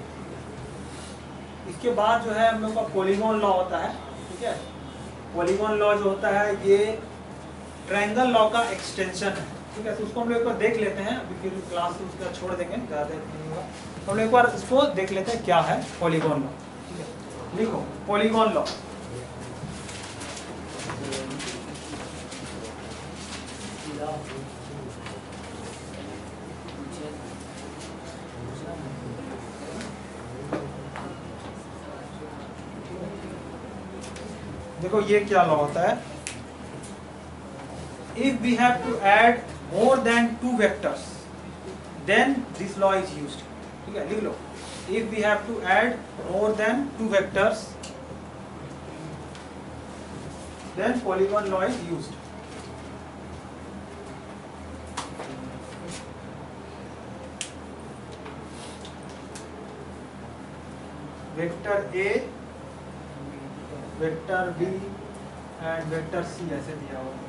इसके बाद जो है हम लोग का पॉलीगॉन लॉ होता है। ठीक है, पॉलीगॉन लॉ जो होता है ये ट्रायंगल लॉ का एक्सटेंशन है। ठीक है, तो उसको हम लोग एक बार देख लेते हैं, अभी फिर क्लास उसका छोड़ देंगे, ज़्यादा नहीं होगा। तो हम लोग एक बार इसको देख लेते हैं क्या है पॉलीगॉन लॉ। ठीक है, लिखो पॉलीगॉन लॉ। देखो ये क्या लॉ होता है, if we have to add more than two vectors then this law is used. ठीक है, लिख लो, if we have to add more than two vectors then polygon law is used. Vector A, vector B and vector C ऐसे दिया हुआ है।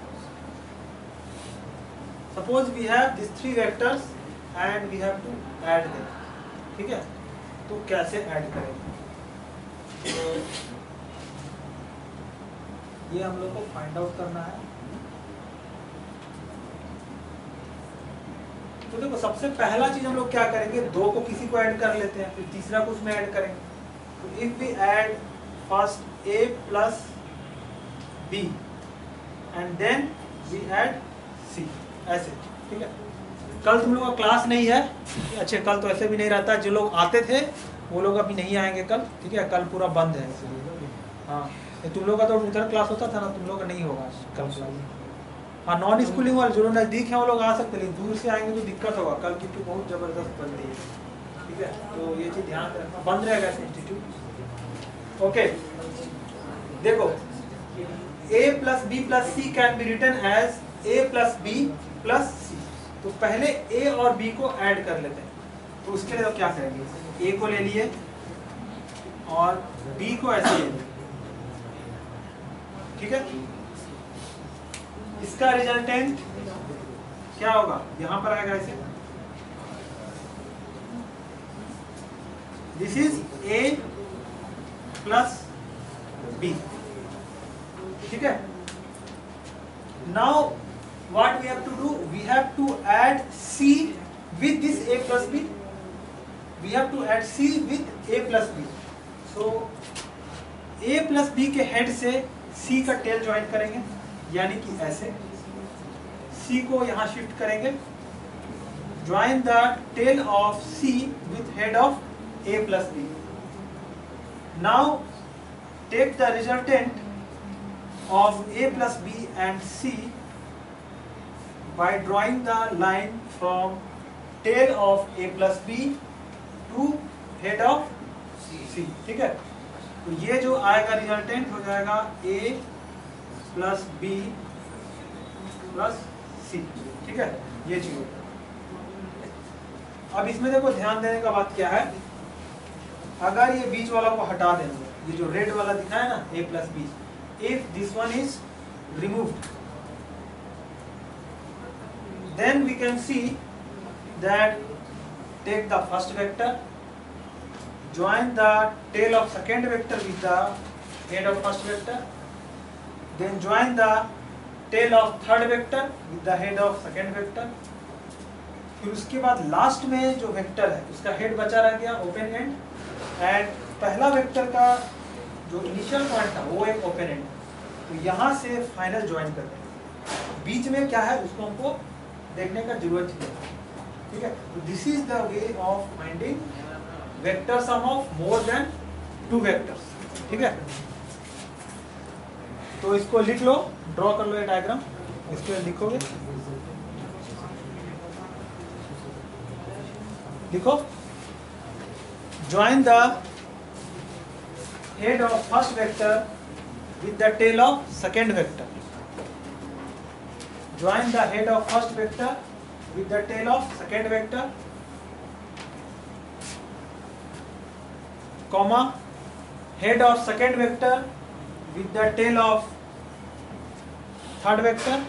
Suppose we have this three vectors and we have to add them. ठीक है, तो कैसे add करेंगे, तो ये हम लोग को फाइंड आउट करना है। तो देखो सबसे पहला चीज हम लोग क्या करेंगे, दो को किसी को ऐड कर लेते हैं, फिर तीसरा को उसमें ऐड करेंगे। तो if we add first a plus b and then we add c, ऐसे। ठीक है, कल तुम लोग का क्लास नहीं है। अच्छे, कल तो ऐसे भी नहीं रहता, जो लोग आते थे वो लोग अभी नहीं आएंगे कल। ठीक है, कल पूरा बंद है। हाँ, तुम लोग का तो उधर क्लास होता था ना, तुम लोग का नहीं होगा कल क्लास। हाँ, नॉन स्कूलिंग वाले जो लोग नज़दीक हैं वो लोग आ सकते हैं, लेकिन दूर से आएंगे तो दिक्कत होगा कल, क्योंकि बहुत ज़बरदस्त बंद है। ठीक है, तो ये चीज़ ध्यान रखना, बंद रहेगा इंस्टीट्यूट। ओके, देखो a plus B plus C can be written as a plus B plus C. तो पहले a और b को ऐड कर लेते हैं। तो उसके लिए तो क्या करेंगे, a को ले लिए और b को ऐसे ले लिए। ठीक है, इसका रिजल्टेंट क्या होगा, यहां पर आएगा ऐसे, this is a plus b। ठीक है, now what we have to do, we have to add c with this a plus b, we have to add c with a plus b। So a plus b के head से c का tail join करेंगे, यानी कि ऐसे c को यहां shift करेंगे, join the tail of c with head of a plus b। Now take the resultant of a plus b and c by drawing the line from tail of a plus b to head of c। ठीक है, तो ये जो आएगा resultant हो जाएगा a plus b plus c। ठीक है, ये चीज होगा। अब इसमें देखो ध्यान देने का बात क्या है, अगर ये बीच वाला को हटा देंगे, ये जो रेड वाला दिखा है ना a plus B, if this one is removed then we can see that take the first vector, join the tail of second vector with the head of first vector, then join the tail of third vector with the head of second vector. फिर उसके बाद last में जो vector है उसका head बचा रह गया ओपन एंड, एंड पहला वेक्टर का जो इनिशियल पॉइंट था वो एक ओपन एंड। तो यहाँ से फाइनल ज्वाइन करते हैं, बीच में क्या है उसको हमको देखने का जरूरत नहीं है। ठीक है, तो this is the way of finding vector sum of more than two vectors. ठीक है, तो इसको लिख लो, ड्रॉ कर लो ये डायग्राम, इसके लिखोगे, लिखो join the head of first vector with the tail of second vector। join the head of first vector with the tail of second vector, comma head of second vector with the tail of third vector,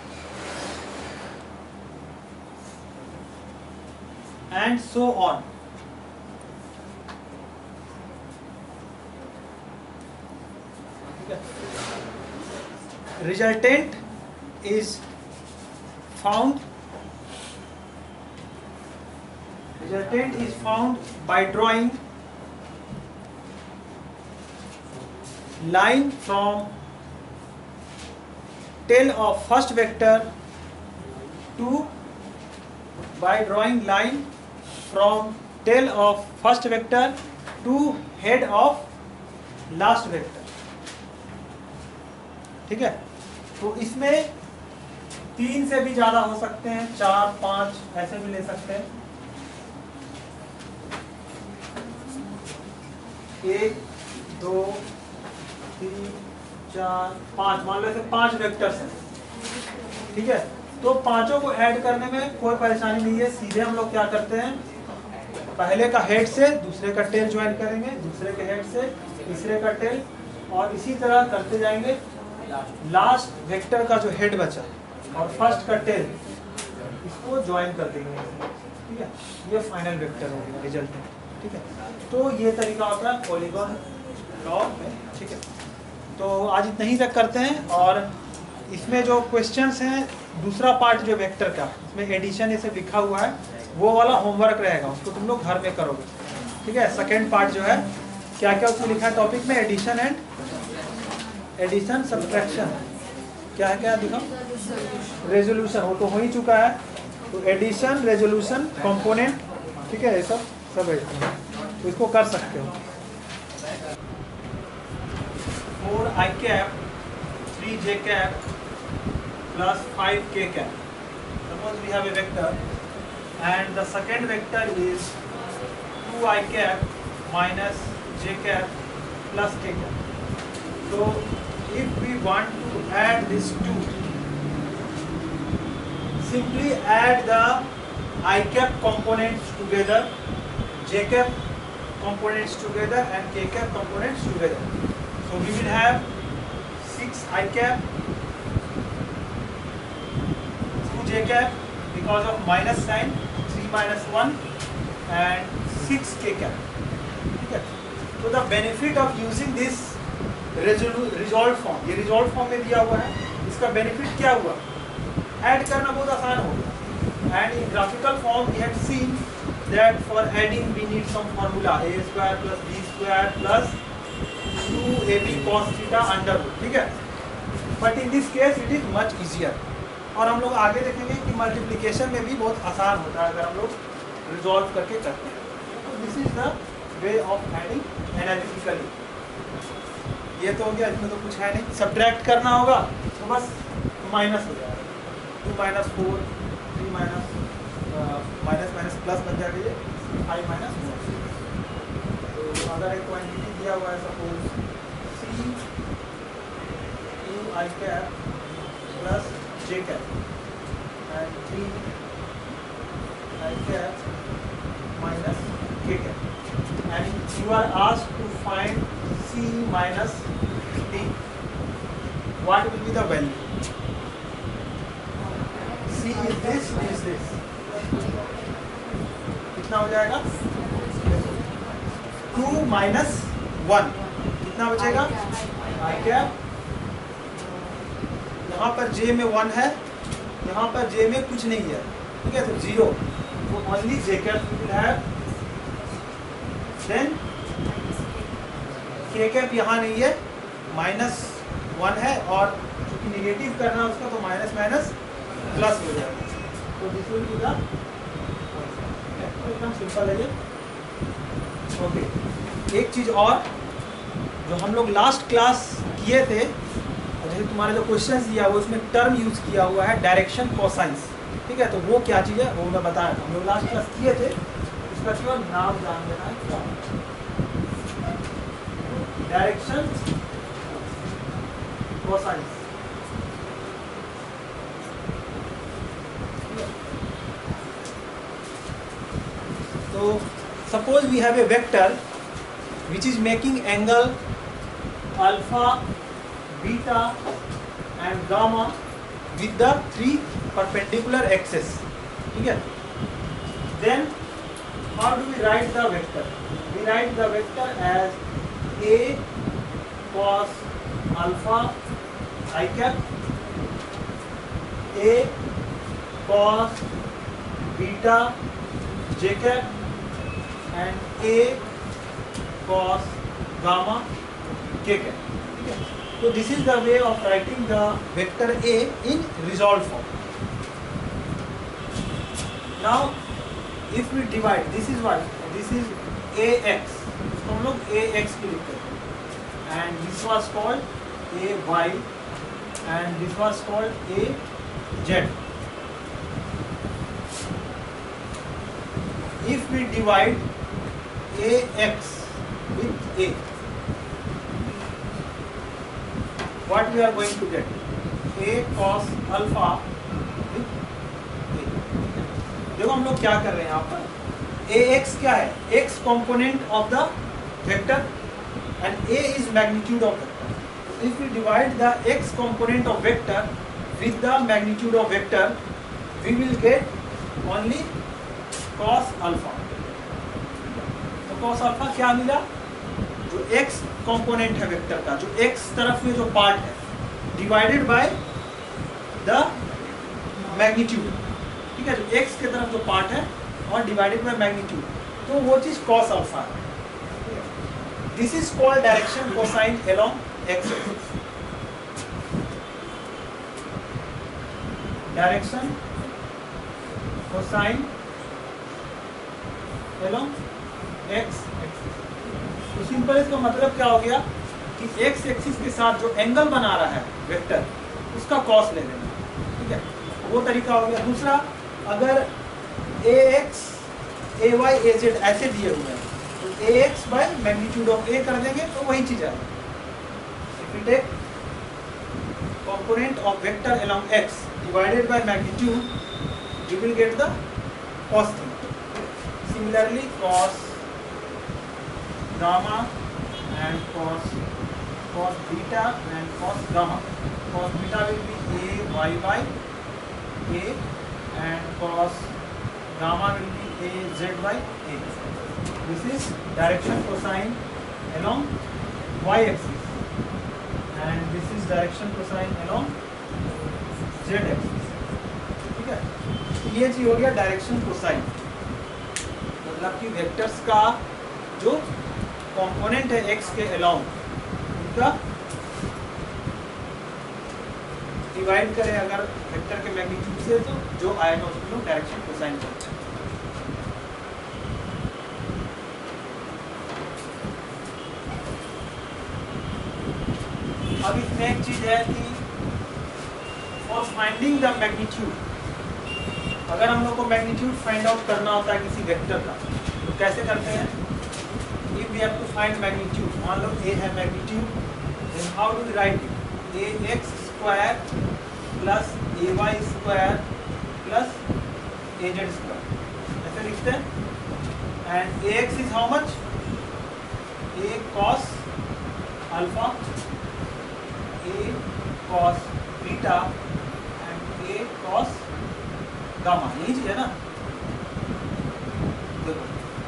and so on. Resultant is found resultant is found by drawing line from tail of first vector to by drawing line from tail of first vector to head of last vector. ठीक है, तो इसमें तीन से भी ज्यादा हो सकते हैं, चार पांच ऐसे भी ले सकते हैं। एक दो तीन चार पांच, मान लो ऐसे पांच वेक्टर्स हैं, ठीक है। तो पांचों को ऐड करने में कोई परेशानी नहीं है, सीधे हम लोग क्या करते हैं, पहले का हेड से दूसरे का टेल ज्वाइन करेंगे, दूसरे के हेड से तीसरे का टेल, और इसी तरह करते जाएंगे। लास्ट वेक्टर का जो हेड बचा और फर्स्ट का टेल, इसको ज्वाइन कर देंगे, ठीक है। ये फाइनल वेक्टर हो गया, रिजल्ट है, ठीक है। तो ये तरीका होता है पॉलीगॉन लॉ में, ठीक है। तो आज इतना ही तक करते हैं, और इसमें जो क्वेश्चंस हैं, दूसरा पार्ट जो वेक्टर का, इसमें एडिशन ऐसे लिखा हुआ है, वो वाला होमवर्क रहेगा, उसको तुम लोग घर में करोगे, ठीक है। सेकेंड पार्ट जो है, क्या क्या उसमें लिखा है टॉपिक में, एडिशन एंड एडिशन सब्ट्रैक्शन, क्या है, क्या दिखा, रेजोल्यूशन, वो तो हो ही चुका है। तो एडिशन, रेजोल्यूशन, कंपोनेंट, ठीक है, ये सब सब है, तो इसको कर सकते हो। Four I cap, three J cap plus five K cap. Suppose we have a vector and the second vector is two I cap minus j cap plus k cap. So if we want to add these two, simply add the I cap components together, j cap components together and k cap components together. So we will have six I cap, two j cap because of minus sign, three minus one and six k cap. Okay. So the benefit of using this resolved form, ये resolved form में दिया हुआ है, इसका benefit क्या हुआ? Add करना बहुत आसान हो गया. And in graphical form we had seen that for adding we need some formula, a square plus b square plus two a b cos theta under root, ठीक है? But in this case it is much easier. और हम लोग आगे देखेंगे कि multiplication में भी बहुत आसान होता है अगर हम लोग रिजॉल्व करके करते हैं. तो this is the way of adding analytically. ये तो हो गया, इसमें तो कुछ है नहीं. सब्ट्रैक्ट करना होगा तो बस माइनस हो जाएगा. Two minus four, three minus minus minus plus बन जाएगा, ये फाइव माइनस फोर. तो अगर एक क्वांटिटी दिया हुआ है suppose C two I cap plus j cap and three I cap minus k cap, and you are asked to find c minus d. What will be the value? c is this, d is this. कितना हो जाएगा? Two minus one, कितना बचेगा? I cap. यहाँ पर j में one है, यहाँ पर j में कुछ नहीं है, ठीक है, तो जीरो. तो only j cap will have. Then k cap यहाँ नहीं है, माइनस वन है, और चूंकि निगेटिव करना है उसका तो माइनस माइनस प्लस हो जाएगा. तो दिस विल बी द, एकदम सिंपल है ये. ओके, एक चीज़ और जो हम लोग लास्ट क्लास किए थे, जैसे तुम्हारा जो क्वेश्चन दिया वो उसमें टर्म यूज किया हुआ है डायरेक्शन कोसाइंस, ठीक है. तो वो क्या चीज़ है वो मैं बताया था, हम लोग लास्ट क्लास किए थे. उसका केवल नाम जान लेना है, क्या direction cosines. suppose we have a vector which is making angle alpha, beta and gamma with the three perpendicular axes. ठीक है? Then how do we write the vector? We write the vector as a cos alpha I cap, a cos beta j cap and a cos gamma k cap. ठीक है? So this is the way of writing the vector A in resolved form. Now if we divide, this is what, this is ax, तो हम लोग ax की लिखते हैं, and this was called ay and this was called az. If we divide ax with a, what we are going to get? A cos alpha with a. देखो हम लोग क्या कर रहे हैं यहाँ पर, ax क्या है? x component of the vector and a is magnitude of vector. If we divide the x component of vector with the magnitude of vector, we will get only cos alpha. तो cos alpha क्या मिला? जो x component है vector का, जो x तरफ में जो पार्ट है, डिवाइडेड बाय द मैग्नीट्यूड. ठीक है? जो x के तरफ जो पार्ट है और डिवाइडेड बाय मैग्नीट्यूड, तो वो चीज cos अल्फा है. This is called direction cosine along x axis. Direction cosine along x axis. तो सिंपल इसका मतलब क्या हो गया कि x एक्सिस के साथ जो एंगल बना रहा है वेक्टर, उसका कॉस ले लेना. ठीक है? वो तरीका हो गया. दूसरा, अगर ax, ay, az ऐसे दिए हुए हैं, तो ax by magnitude of a कर देंगे तो वही चीज है. If you take component of vector along x divided by magnitude, you will get the cos thing. Similarly, cos gamma and cos cos beta and cos gamma. Cos beta will be a y by a and cos gamma will be a z by a. This is direction cosine along y axis and this is direction cosine along z axis. ठीक है? ये चीज हो गया direction cosine. मतलब कि vectors का जो कंपोनेंट है x के अलाउंग, उनका डिवाइड करें अगर वेक्टर के मैग्नीट्यूड से, तो जो आएगा उसको लोग डायरेक्शन कोसाइन करते हैं. अब इसमें एक चीज है कि फॉर फाइंडिंग द मैग्नीट्यूड, अगर हम लोग को मैग्नीट्यूड फाइंड आउट करना होता है किसी वेक्टर का, तो कैसे करते हैं? If we have to find magnitude, मान लो a है magnitude, then how do we write it? ax square plus ay square plus az square, ऐसे लिखते हैं. And ax is how much? a cos alpha, a cos beta and a cos gamma. यही चीज है ना? देखो,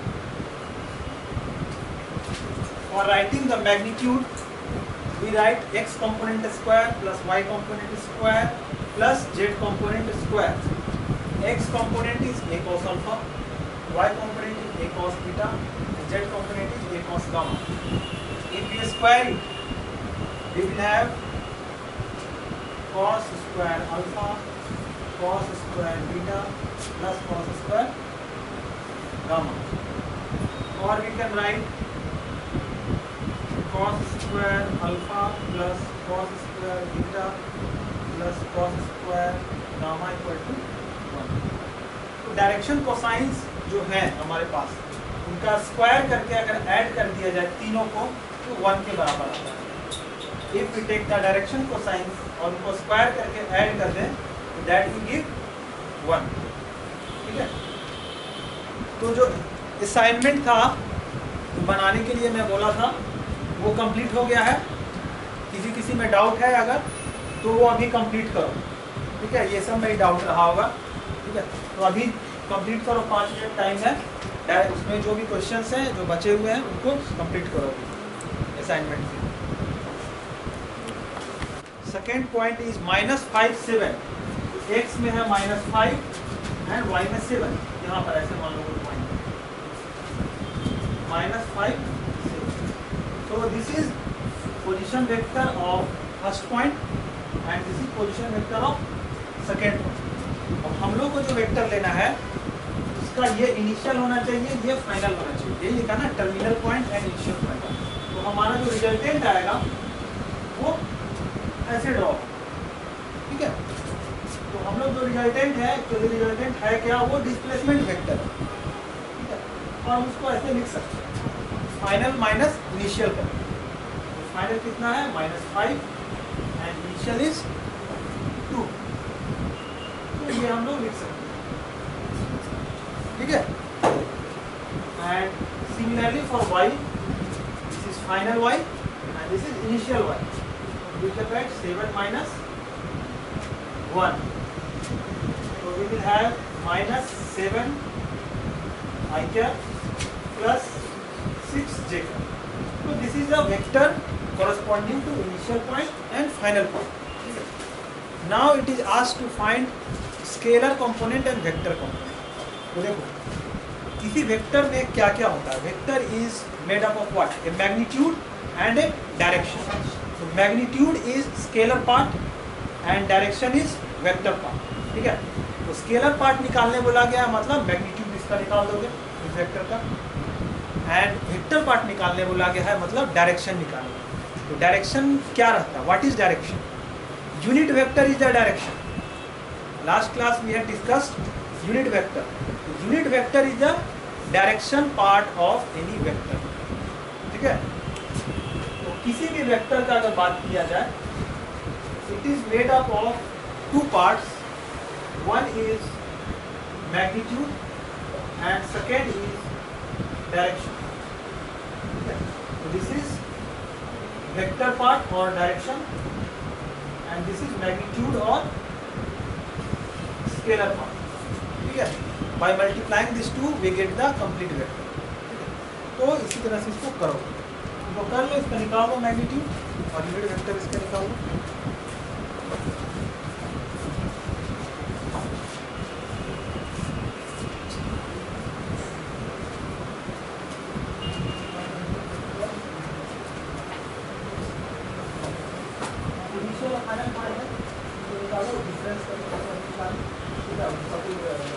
for writing the magnitude, we write x component square plus y component square plus z component square. X component is a cos alpha, y component is a cos beta, and z component is a cos gamma. If we square it, we will have cos square alpha, cos square beta plus cos square gamma. Or we can write cos square alpha plus cos square beta plus cos square gamma equal to one. तो direction cosines जो है हमारे पास, उनका square करके अगर add कर दिया जाए तीनों को, तो वन के बराबर आता है. If we take the direction cosines और उनको स्क्वायर करके ऐड कर दें, तो दैट विल गिव वन. ठीक है? तो जो असाइनमेंट था बनाने के लिए मैं बोला था वो कंप्लीट हो गया है। किसी किसी में डाउट है अगर तो वो अभी कंप्लीट करो, ठीक है। ये सब में डाउट रहा होगा, ठीक है। तो अभी कंप्लीट करो, पाँच मिनट टाइम है। उसमें जो भी क्वेश्चंस हैं जो बचे हुए हैं उनको कंप्लीट करो अभी assignment. Second point is minus five seven, X में है माइनस फाइव एंड वाई में सेवन। यहाँ पर ऐसे मान लो माइनस फाइव सेवन। तो this is position vector of first point and this is position vector of second point. अब हम लोग को जो वेक्टर लेना है उसका ये इनिशियल होना चाहिए, ये फाइनल होना चाहिए। ये लिखा ना terminal point and initial point. तो हमारा जो रिजल्टेंट आएगा वो ऐसे ड्रॉ, ठीक है। तो हम लोग जो रिजल्टेंट है एक्चुअली रिजल्टेंट है क्या, वो डिस्प्लेसमेंट वेक्टर, ठीक है। और हम उसको ऐसे लिख सकते हैं फाइनल माइनस इनिशियल कर। तो फाइनल कितना है minus five and initial is two. तो ये हम लोग लिख सकते हैं, ठीक है। And similarly for y, this is final y and this is initial y। We look at seven minus one. So we will have minus seven I cap plus six j cap. So this is a vector corresponding to initial point and final point. Now it is asked to find scalar component and vector component. तो देखो किसी vector में क्या क्या होता है। Vector is made up of what? A magnitude and a direction. So magnitude is scalar part and direction is vector part, ठीक है। तो स्केलर पार्ट निकालने बोला गया मतलब मैग्नीट्यूड इसका निकाल दोगे इस वेक्टर का, एंड वेक्टर पार्ट निकालने बोला गया है मतलब डायरेक्शन निकालना। तो डायरेक्शन क्या रहता है, what is direction? Unit vector is the direction. Last class we have discussed unit vector. Unit vector is the direction part of any vector, ठीक है। किसी भी वेक्टर का अगर बात किया जाए, it is made up of two parts, one is magnitude and second is direction. This is vector part और direction and this is magnitude और स्केलर पार्ट, ठीक है। By multiplying this two we get the complete vector, ठीक है। तो इसी तरह से इसको करो, तो कर लो, इसका निकालो मैग्नीट्यूड और यूनिट वेक्टर इसका निकालो। इनिशियल फाइनल निकालो, डिफरेंस का निकालो, ठीक है।